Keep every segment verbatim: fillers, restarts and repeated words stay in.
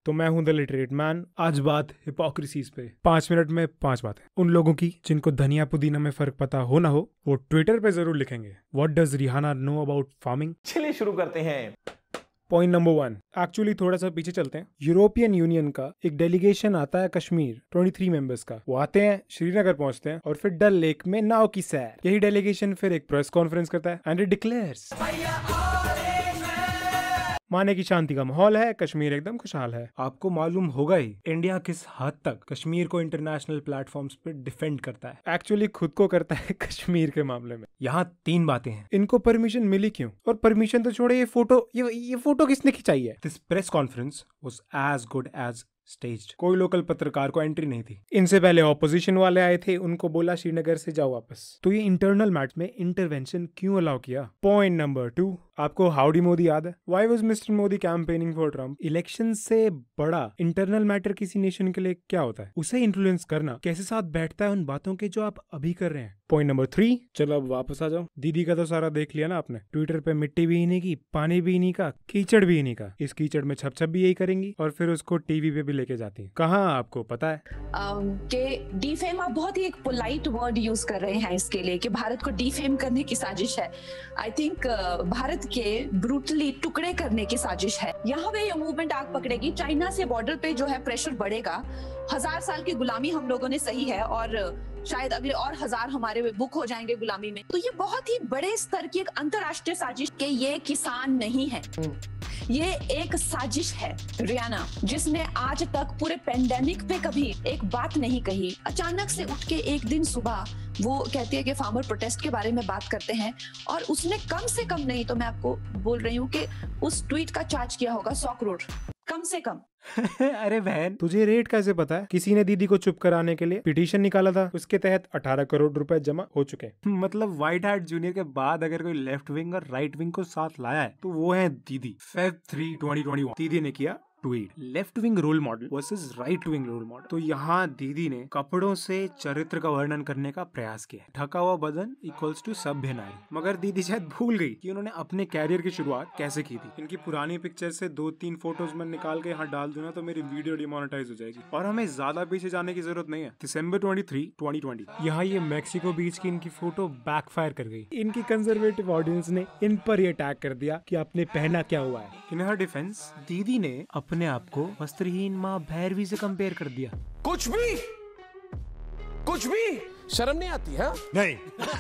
तो मैं हूं द लिटरेट मैन। आज बात हिपोक्रेसीज पे, पांच मिनट में पांच बातें उन लोगों की जिनको धनिया पुदीना में फर्क पता हो ना हो, वो ट्विटर पे जरूर लिखेंगे। What does Rihanna know about farming. चलिए शुरू करते हैं। पॉइंट नंबर वन, एक्चुअली थोड़ा सा पीछे चलते हैं। यूरोपियन यूनियन का एक डेलीगेशन आता है कश्मीर, तेईस मेंबर्स का। वो आते हैं, श्रीनगर पहुंचते हैं और फिर डल लेक में नाव की सैर। यही डेलीगेशन फिर एक प्रेस कॉन्फ्रेंस करता है एंड इट डिक्लेयर्स माने की शांति का माहौल है, कश्मीर एकदम खुशहाल है। आपको मालूम होगा ही इंडिया किस हद तक कश्मीर को इंटरनेशनल प्लेटफॉर्म्स पे डिफेंड करता है। एक्चुअली खुद को करता है कश्मीर के मामले में। यहाँ तीन बातें हैं। इनको परमिशन मिली क्यों, और परमिशन तो छोड़े, ये फोटो ये ये फोटो किसने खिंचाई है। This press conference was as good as staged. कोई लोकल पत्रकार को एंट्री नहीं थी। इनसे पहले ऑपोजिशन वाले आए थे, उनको बोला श्रीनगर से जाओ वापस। तो ये इंटरनल मैटर में इंटरवेंशन क्यों अलाउ किया। पॉइंट नंबर टू, आपको हाउडी मोदी याद है। Why was mister Modi campaigning for Trump. Election से बड़ा इंटरनल मैटर किसी नेशन के लिए क्या होता है। उसे इन्फ्लुएंस करना कैसे साथ बैठता है उन बातों के जो आप अभी कर रहे हैं। पॉइंट नंबर थ्री, चलो अब वापस आ जाओ। दीदी का तो सारा देख लिया ना आपने। ट्विटर पे मिट्टी भी नहीं की, पानी भी नहीं का, कीचड़ भी नहीं का। इस कीचड़ में छप छप भी यही करेंगी और फिर उसको टीवी पे भी लेके जाती है। कहाँ आपको पता है um, कि डिफेम, आप बहुत ही एक पोलाइट वर्ड यूज कर रहे हैं इसके लिए कि भारत को डिफेम करने की साजिश है। आई थिंक uh, भारत के ब्रूटली टुकड़े करने की साजिश है। यहाँ पे ये मूवमेंट आग पकड़ेगी। चाइना से बॉर्डर पे जो है प्रेशर बढ़ेगा। हजार साल की गुलामी हम लोगों ने सही है और शायद अगले और हजार हमारे बुक हो जाएंगे गुलामी में। तो ये बहुत ही बड़े स्तर की एक अंतरराष्ट्रीय साजिश के ये किसान नहीं है, ये एक साजिश है। रियाना जिसने आज तक पूरे पेंडेमिक पे कभी एक बात नहीं कही, अचानक से उठ के एक दिन सुबह वो कहती है कि फार्मर प्रोटेस्ट के बारे में बात करते हैं, और उसने कम से कम नहीं तो मैं आपको बोल रही हूँ कि उस ट्वीट का चार्ज किया होगा सौ करोड़ कम से कम। अरे बहन, तुझे रेट कैसे पता है। किसी ने दीदी को चुप कराने के लिए पिटीशन निकाला था, उसके तहत अठारह करोड़ रुपए जमा हो चुके हैं। मतलब व्हाइट हार्ट जूनियर के बाद अगर कोई लेफ्ट विंग और राइट विंग को साथ लाया है तो वो है दीदी। Feb three twenty twenty one दीदी ने किया tweet, left wing role model versus right wing role model. तो यहाँ दीदी ने कपड़ों से चरित्र का वर्णन करने का प्रयास किया। ढका हुआ बदन इक्वल्स टू सभ्य नारी। मगर दीदी शायद भूल गई कि उन्होंने अपने कैरियर की शुरुआत कैसे की थी। इनकी पुरानी पिक्चर से दो तीन फोटोज में निकाल के यहाँ डाल दूं ना तो मेरी वीडियो डिमोनेटाइज हो जाएगी। और हमें ज्यादा पीछे जाने की जरूरत नहीं है। दिसंबर तेईस, ट्वेंटी ट्वेंटी यहाँ ये मैक्सिको बीच की इनकी फोटो बैकफायर कर गई। इनकी कंजर्वेटिव ऑडियंस ने इन पर ये अटैक कर दिया कि आपने पहना क्या हुआ है। इन हर डिफेंस दीदी ने अपने आप को वस्त्रहीन माँ भैरवी से कंपेयर कर दिया। कुछ भी कुछ भी शर्म नहीं आती है नहीं।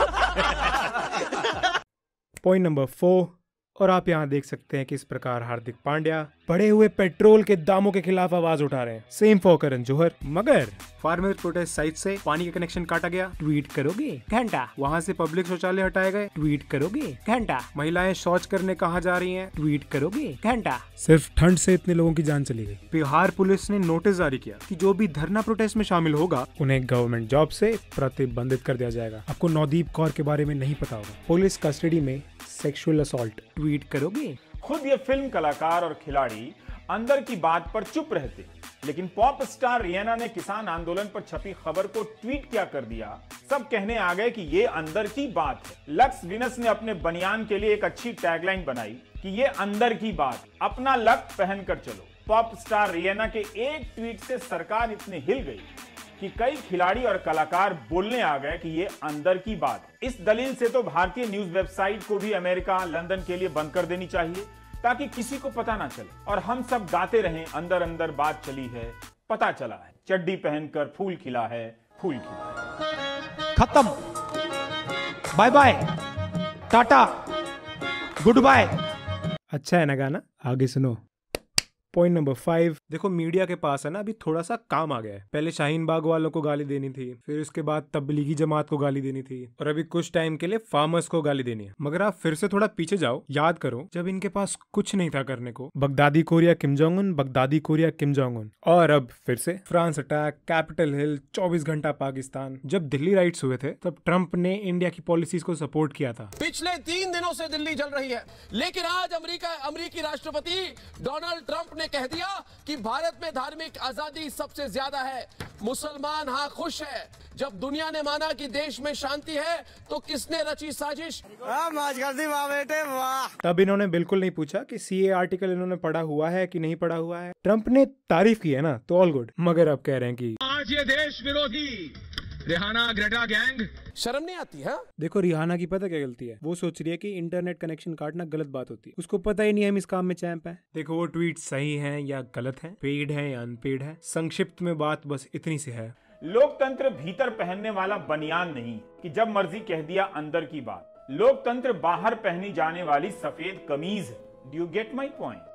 पॉइंट नंबर फोर, और आप यहाँ देख सकते हैं किस प्रकार हार्दिक पांड्या बढ़े हुए पेट्रोल के दामों के खिलाफ आवाज उठा रहे हैं। Same for Karan Johar. मगर फार्मर प्रोटेस्ट साइट से पानी का कनेक्शन काटा गया, ट्वीट करोगे घंटा। वहाँ से पब्लिक शौचालय हटाए गए, ट्वीट करोगे घंटा। महिलाएं शौच करने कहाँ जा रही हैं, ट्वीट करोगे घंटा। सिर्फ ठंड से इतने लोगों की जान चली गई। बिहार पुलिस ने नोटिस जारी किया कि जो भी धरना प्रोटेस्ट में शामिल होगा उन्हें गवर्नमेंट जॉब से प्रतिबंधित कर दिया जाएगा। आपको नवदीप कौर के बारे में नहीं पता होगा। पुलिस कस्टडी में सेक्सुअल असॉल्ट, ट्वीट करोगे। खुद ये फिल्म कलाकार और खिलाड़ी अंदर की बात पर चुप रहते, लेकिन पॉप स्टार रियाना ने किसान आंदोलन पर छपी खबर को ट्वीट क्या कर दिया। सब कहने आ गए कि ये अंदर की बात है। लक्स गिनस ने अपने बनियान के लिए एक अच्छी टैगलाइन बनाई कि ये अंदर की बात, अपना लक पहन कर चलो। पॉप स्टार रियाना के एक ट्वीट से सरकार इतनी हिल गई कि कई खिलाड़ी और कलाकार बोलने आ गए कि ये अंदर की बात है। इस दलील से तो भारतीय न्यूज वेबसाइट को भी अमेरिका, लंदन के लिए बंद कर देनी चाहिए ताकि किसी को पता ना चले और हम सब गाते रहें अंदर अंदर बात चली है, पता चला है, चड्डी पहनकर फूल खिला है, फूल खिला है। खत्म, bye bye, tata, goodbye. अच्छा है ना गाना, आगे सुनो। पॉइंट नंबर फाइव, देखो मीडिया के पास है ना अभी थोड़ा सा काम आ गया है। पहले शाहीन बाग वालों को गाली देनी थी, फिर उसके बाद तबलीगी जमात को गाली देनी थी, और अभी कुछ टाइम के लिए फार्मर्स को गाली देनी है। मगर आप फिर से थोड़ा पीछे जाओ, याद करो जब इनके पास कुछ नहीं था करने को। Baghdadi Korea Kim Jong Un, Baghdadi Korea Kim Jong Un, और अब फिर से फ्रांस अटैक, कैपिटल हिल, चौबीस घंटा पाकिस्तान। जब दिल्ली राइट्स हुए थे तब ट्रंप ने इंडिया की पॉलिसीज को सपोर्ट किया था। पिछले तीन दिनों से दिल्ली जल रही है, लेकिन आज अमेरिका अमेरिकी राष्ट्रपति डोनाल्ड ट्रंप ने कह दिया कि भारत में धार्मिक आजादी सबसे ज्यादा है। मुसलमान हाँ खुश है, जब दुनिया ने माना कि देश में शांति है तो किसने रची साजिश? तब इन्होंने बिल्कुल नहीं पूछा कि सीए आर्टिकल इन्होंने पढ़ा हुआ है कि नहीं पढ़ा हुआ है। ट्रंप ने तारीफ की है ना, तो ऑल गुड, मगर अब कह रहे हैं कि आज ये देश विरोधी रिहाना ग्रेटा गैंग। शर्म नहीं आती है? देखो रिहाना की पता क्या गलती है, वो सोच रही है कि इंटरनेट कनेक्शन काटना गलत बात होती है, उसको पता ही नहीं हम इस काम में चैंप हैं। देखो वो ट्वीट सही हैं या गलत हैं, पेड है या अनपेड है, संक्षिप्त में बात बस इतनी सी है। लोकतंत्र भीतर पहनने वाला बनियान नहीं कि जब मर्जी कह दिया अंदर की बात। लोकतंत्र बाहर पहनी जाने वाली सफेद कमीज है। Do you get my point?